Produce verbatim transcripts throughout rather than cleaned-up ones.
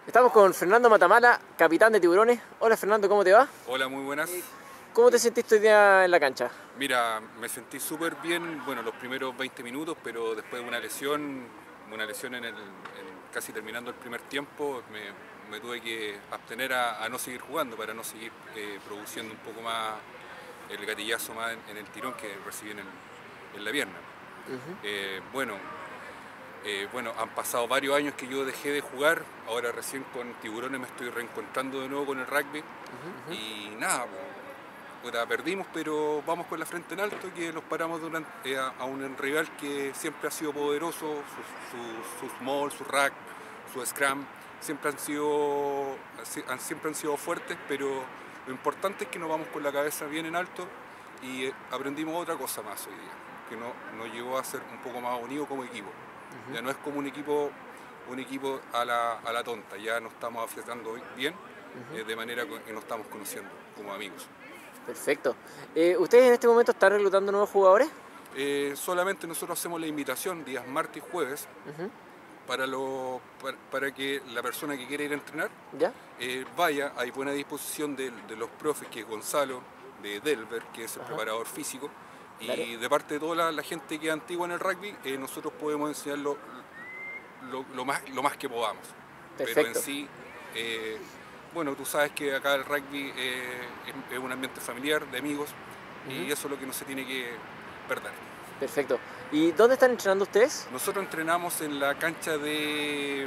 Estamos con Fernando Matamala, capitán de Tiburones. Hola Fernando, ¿cómo te va? Hola, muy buenas. ¿Cómo te sentiste hoy día en la cancha? Mira, me sentí súper bien, bueno, los primeros veinte minutos, pero después de una lesión, una lesión en el, en casi terminando el primer tiempo, me, me tuve que abstener a, a no seguir jugando para no seguir eh, produciendo un poco más el gatillazo más en, en el tirón que recibí en, el, en la pierna. Uh-huh. eh, bueno, eh, bueno, han pasado varios años que yo dejé de jugar, ahora recién con Tiburones me estoy reencontrando de nuevo con el rugby. Uh-huh. Y nada, puta, perdimos, pero vamos con la frente en alto, que los paramos durante, eh, a un rival que siempre ha sido poderoso, sus su, su small, su rack, su scrum, siempre han sido, siempre han sido fuertes, pero lo importante es que nos vamos con la cabeza bien en alto y eh, aprendimos otra cosa más hoy día, que no, nos llevó a ser un poco más unidos como equipo. Uh-huh. Ya no es como un equipo, un equipo a la, a la tonta, ya nos estamos afectando bien, uh-huh. eh, de manera que nos estamos conociendo como amigos. Perfecto. Eh, ¿Ustedes en este momento están reclutando nuevos jugadores? Eh, solamente nosotros hacemos la invitación días martes y jueves uh-huh. para, lo, para, para que la persona que quiera ir a entrenar ¿Ya? Eh, vaya. Hay buena disposición de, de los profes, que es Gonzalo, de Delver, que es el uh-huh. preparador físico, y claro. de parte de toda la, la gente que es antigua en el rugby, eh, nosotros podemos enseñar lo, lo, lo, más, lo más que podamos. Perfecto. Pero en sí, eh, bueno, tú sabes que acá el rugby eh, es, es un ambiente familiar, de amigos, uh-huh. y eso es lo que no se tiene que perder. Perfecto. ¿Y dónde están entrenando ustedes? Nosotros entrenamos en la cancha de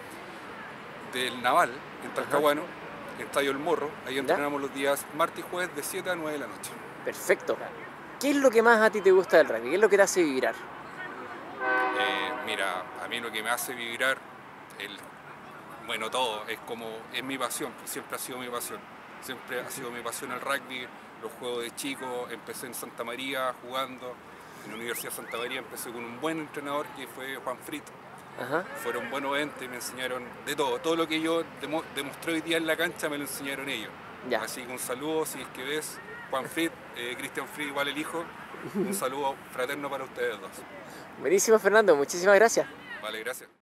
del Naval, en Talcahuano, uh-huh. en Estadio El Morro. Ahí entrenamos ¿Ya? los días martes y jueves de siete a nueve de la noche. Perfecto. ¿Qué es lo que más a ti te gusta del rugby? ¿Qué es lo que te hace vibrar? Eh, mira, a mí lo que me hace vibrar, el, bueno, todo, es como, es mi pasión, pues siempre ha sido mi pasión. Siempre ha sido mi pasión el rugby, los juegos de chico. Empecé en Santa María jugando, en la Universidad de Santa María empecé con un buen entrenador que fue Juan Frito. Ajá. Fueron buenos entes, me enseñaron de todo. Todo lo que yo demo, demostré hoy día en la cancha me lo enseñaron ellos. Ya. Así que un saludo, si es que ves, Juan Frit, eh, Cristian Frit, igual el hijo. Un saludo fraterno para ustedes dos. Buenísimo, Fernando, muchísimas gracias. Vale, gracias.